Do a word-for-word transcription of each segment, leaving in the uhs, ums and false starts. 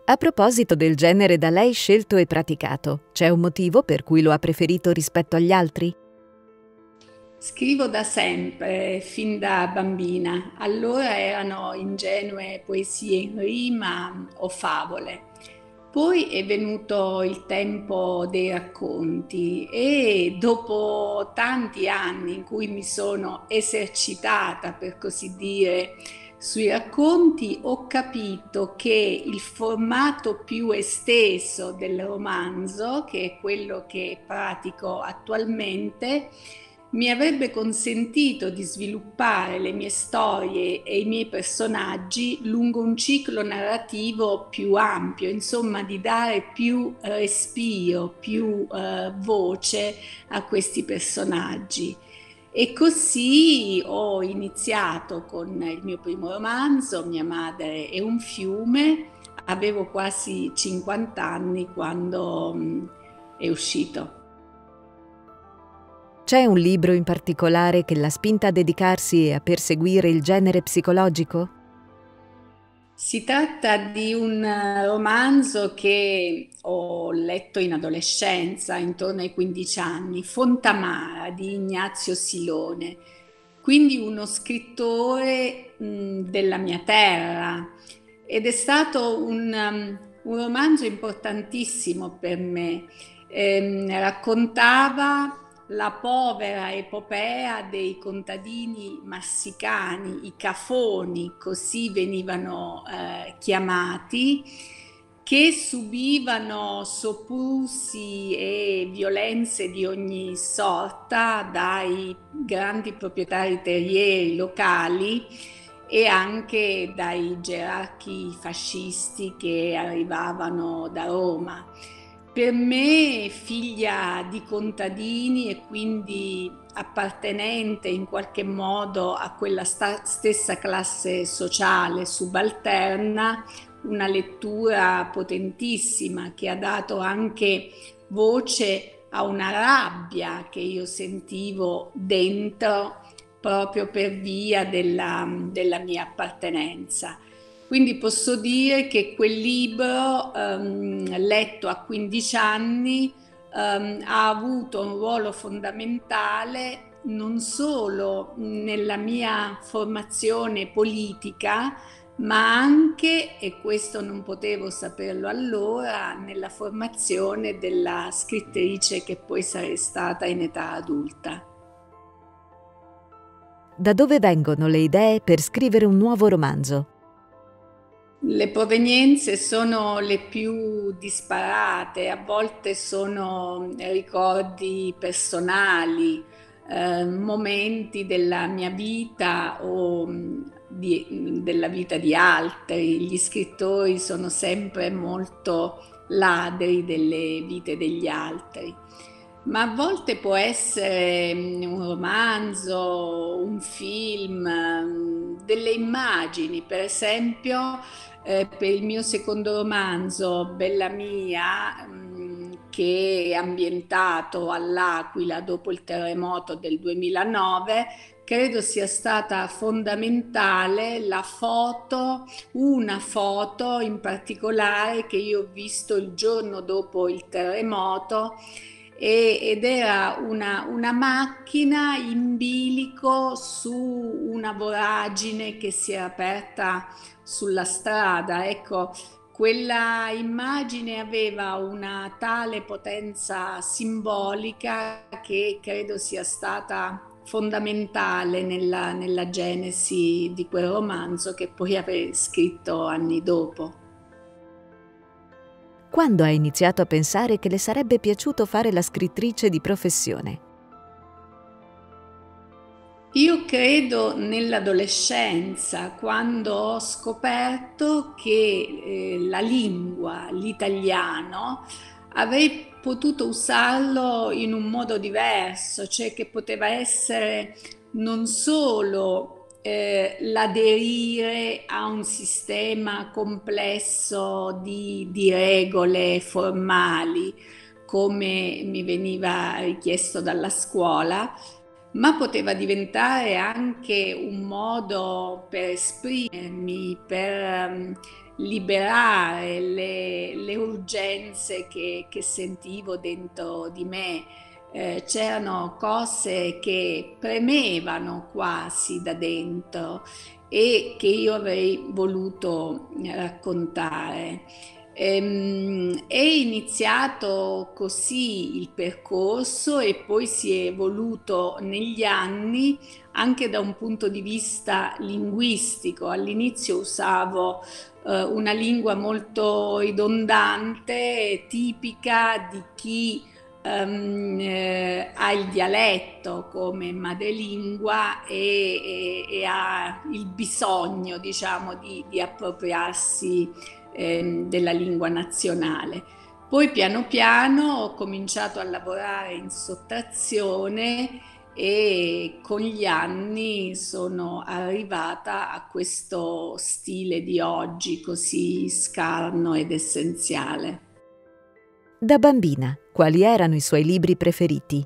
A proposito del genere da lei scelto e praticato, c'è un motivo per cui lo ha preferito rispetto agli altri? Scrivo da sempre, fin da bambina. Allora erano ingenue poesie in rima o favole. Poi è venuto il tempo dei racconti e dopo tanti anni in cui mi sono esercitata, per così dire, sui racconti, ho capito che il formato più esteso del romanzo, che è quello che pratico attualmente, mi avrebbe consentito di sviluppare le mie storie e i miei personaggi lungo un ciclo narrativo più ampio, insomma di dare più respiro, più eh, voce a questi personaggi. E così ho iniziato con il mio primo romanzo, Mia madre è un fiume, avevo quasi cinquanta anni quando mh, è uscito. C'è un libro in particolare che l'ha spinta a dedicarsi e a perseguire il genere psicologico? Si tratta di un eh, romanzo che ho letto in adolescenza, intorno ai quindici anni, Fontamara di Ignazio Silone, quindi uno scrittore mh, della mia terra, ed è stato un, um, un romanzo importantissimo per me. Ehm, raccontava la povera epopea dei contadini marsicani, i cafoni, così venivano eh, chiamati, che subivano soprusi e violenze di ogni sorta dai grandi proprietari terrieri locali e anche dai gerarchi fascisti che arrivavano da Roma. Per me, figlia di contadini e quindi appartenente in qualche modo a quella sta- stessa classe sociale subalterna, una lettura potentissima che ha dato anche voce a una rabbia che io sentivo dentro proprio per via della, della mia appartenenza. Quindi posso dire che quel libro, ehm, letto a quindici anni, ehm, ha avuto un ruolo fondamentale non solo nella mia formazione politica, ma anche, e questo non potevo saperlo allora, nella formazione della scrittrice che poi sarei stata in età adulta. Da dove vengono le idee per scrivere un nuovo romanzo? Le provenienze sono le più disparate, a volte sono ricordi personali, eh, momenti della mia vita o mh, di- della vita di altri. Gli scrittori sono sempre molto ladri delle vite degli altri. Ma a volte può essere mm, un romanzo, un film, mm, delle immagini, per esempio eh, per il mio secondo romanzo, Bella Mia, mh, che è ambientato all'Aquila dopo il terremoto del duemilanove, credo sia stata fondamentale la foto, una foto in particolare che io ho visto il giorno dopo il terremoto e- ed era una, una macchina in bilico su una voragine che si era aperta sulla strada. Ecco, quella immagine aveva una tale potenza simbolica che credo sia stata fondamentale nella, nella genesi di quel romanzo che poi avrei scritto anni dopo. Quando ha iniziato a pensare che le sarebbe piaciuto fare la scrittrice di professione? Io credo nell'adolescenza, quando ho scoperto che eh, la lingua, l'italiano, avrei potuto usarlo in un modo diverso, cioè che poteva essere non solo eh, l'aderire a un sistema complesso di, di regole formali, come mi veniva richiesto dalla scuola, ma poteva diventare anche un modo per esprimermi, per um, liberare le, le urgenze che, che sentivo dentro di me. Eh, c'erano cose che premevano quasi da dentro e che io avrei voluto raccontare. Ehm, È iniziato così il percorso e poi si è evoluto negli anni anche da un punto di vista linguistico. All'inizio usavo eh, una lingua molto ridondante, tipica di chi ehm, eh, ha il dialetto come madrelingua e, e- e ha il bisogno, diciamo, di, di appropriarsi ehm, della lingua nazionale. Poi piano piano ho cominciato a lavorare in sottrazione e con gli anni sono arrivata a questo stile di oggi così scarno ed essenziale. Da bambina, quali erano i suoi libri preferiti?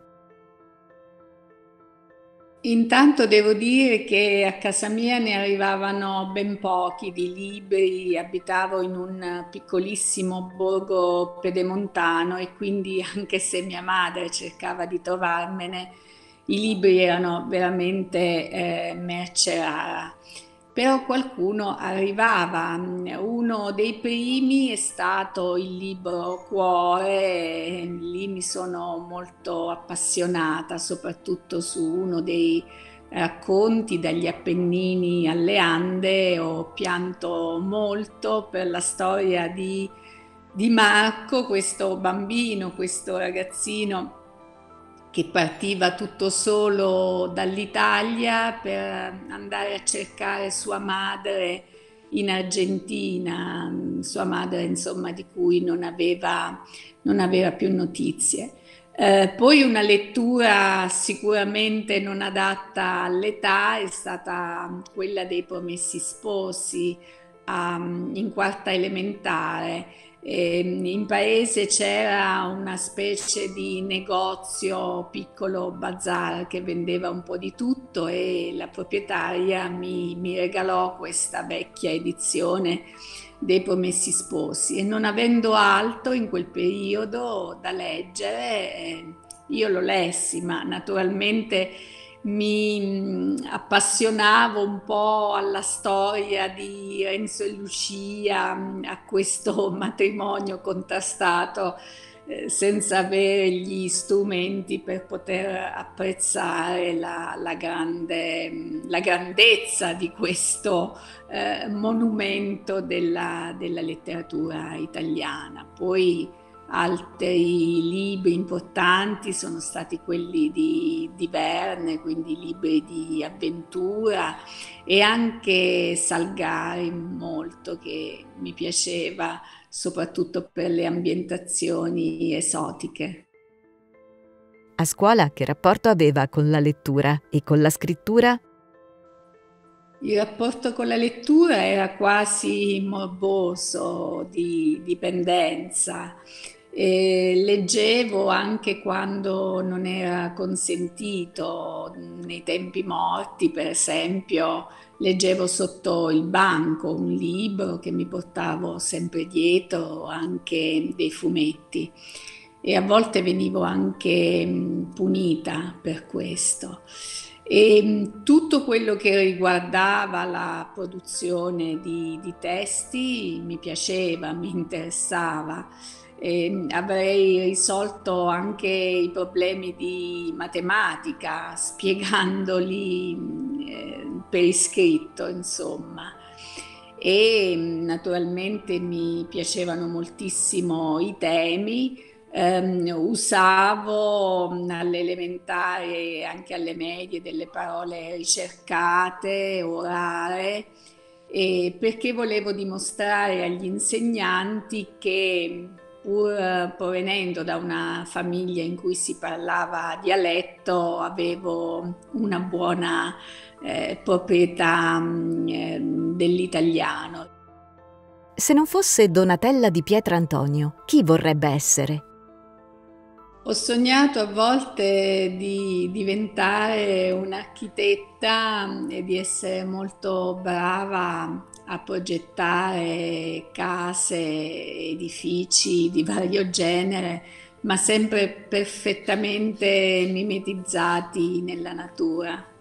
Intanto devo dire che a casa mia ne arrivavano ben pochi di libri, abitavo in un piccolissimo borgo pedemontano e quindi anche se mia madre cercava di trovarmene, i libri erano veramente eh, merce rara. Però qualcuno arrivava. Uno dei primi è stato il libro Cuore, e lì mi sono molto appassionata, soprattutto su uno dei racconti dagli Appennini alle Ande. Ho pianto molto per la storia di, di Marco, questo bambino, questo ragazzino che partiva tutto solo dall'Italia per andare a cercare sua madre in Argentina, sua madre insomma di cui non aveva, non aveva più notizie. Eh, poi una lettura sicuramente non adatta all'età è stata quella dei Promessi Sposi um, in quarta elementare. E in paese c'era una specie di negozio, piccolo bazar che vendeva un po' di tutto e la proprietaria mi, mi regalò questa vecchia edizione dei Promessi Sposi e non avendo altro in quel periodo da leggere, eh, io lo lessi, ma naturalmente mi mm, appassionavo un po' alla storia di Renzo e Lucia, mm, a questo matrimonio contrastato eh, senza avere gli strumenti per poter apprezzare la, la grande, mm, la grandezza di questo eh, monumento della, della letteratura italiana. Poi altri libri importanti sono stati quelli di, di Verne, quindi libri di avventura e anche Salgari molto che mi piaceva, soprattutto per le ambientazioni esotiche. A scuola che rapporto aveva con la lettura e con la scrittura? Il rapporto con la lettura era quasi morboso, di dipendenza. E leggevo anche quando non era consentito, nei tempi morti, per esempio, leggevo sotto il banco un libro che mi portavo sempre dietro, anche dei fumetti. E a volte venivo anche mh, punita per questo. E mh, tutto quello che riguardava la produzione di, di testi mi piaceva, mi interessava. E avrei risolto anche i problemi di matematica spiegandoli eh, per iscritto, insomma. E naturalmente mi piacevano moltissimo i temi. Um, usavo alle elementari e anche alle medie delle parole ricercate, orare, e perché volevo dimostrare agli insegnanti che pur provenendo da una famiglia in cui si parlava dialetto, avevo una buona eh, proprietà mh, eh, dell'italiano. Se non fosse Donatella di Pietrantonio, chi vorrebbe essere? Ho sognato a volte di diventare un'architetta e di essere molto brava a progettare case, edifici di vario genere, ma sempre perfettamente mimetizzati nella natura.